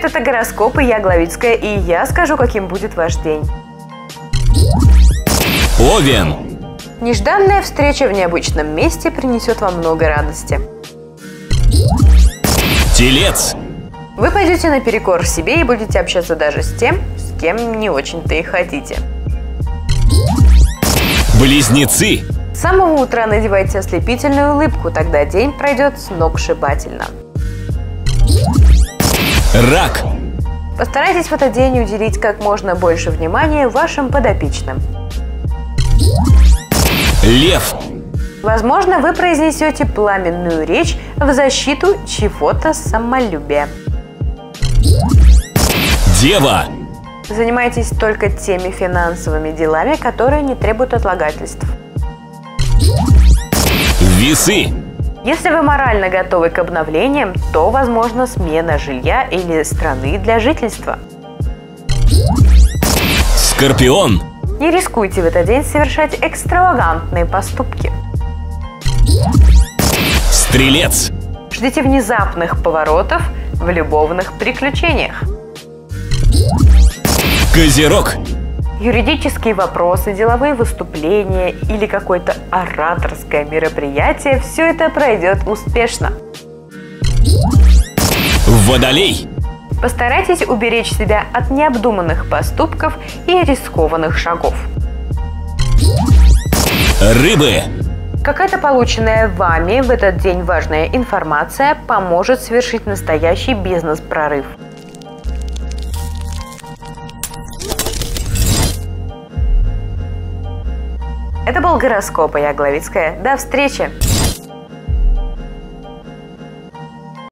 это гороскоп, и я Главицкая, и я скажу, каким будет ваш день. Овен. Нежданная встреча в необычном месте принесет вам много радости. Телец. Вы пойдете наперекор себе и будете общаться даже с тем, с кем не очень-то и хотите. Близнецы. С самого утра надевайте ослепительную улыбку, тогда день пройдет сногсшибательно. Рак. Постарайтесь в этот день уделить как можно больше внимания вашим подопечным. Лев. Возможно, вы произнесете пламенную речь в защиту чего-то самолюбия. Дева. Занимайтесь только теми финансовыми делами, которые не требуют отлагательств. Весы. Если вы морально готовы к обновлениям, то возможна смена жилья или страны для жительства. Скорпион. Не рискуйте в этот день совершать экстравагантные поступки. Стрелец. Ждите внезапных поворотов в любовных приключениях. Козерог. Юридические вопросы, деловые выступления или какое-то ораторское мероприятие – все это пройдет успешно. Водолей. Постарайтесь уберечь себя от необдуманных поступков и рискованных шагов. Рыбы. Какая-то полученная вами в этот день важная информация поможет совершить настоящий бизнес-прорыв. Это был гороскоп, и я Главицкая. До встречи!